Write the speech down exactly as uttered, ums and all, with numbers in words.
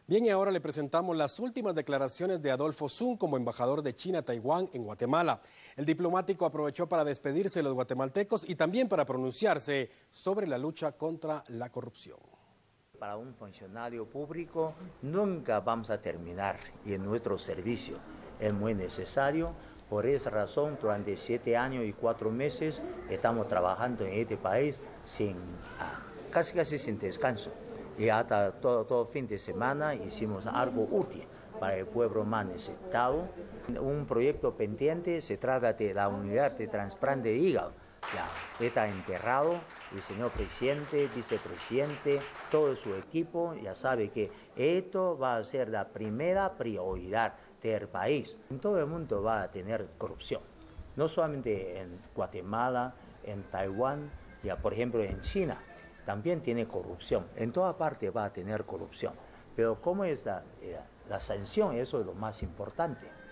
Bien, y ahora le presentamos las últimas declaraciones de Adolfo Sun como embajador de China a Taiwán en Guatemala. El diplomático aprovechó para despedirse de los guatemaltecos y también para pronunciarse sobre la lucha contra la corrupción. Para un funcionario público nunca vamos a terminar y en nuestro servicio es muy necesario. Por esa razón, durante siete años y cuatro meses estamos trabajando en este país sin, casi casi sin descanso. Y hasta todo, todo fin de semana hicimos algo útil para el pueblo más necesitado. Un proyecto pendiente se trata de la unidad de trasplante de hígado. Ya está enterrado. El señor presidente, vicepresidente, todo su equipo ya sabe que esto va a ser la primera prioridad del país. En todo el mundo va a tener corrupción, no solamente en Guatemala, en Taiwán, ya por ejemplo en China también tiene corrupción. En toda parte va a tener corrupción, pero ¿cómo es la, la sanción? Eso es lo más importante.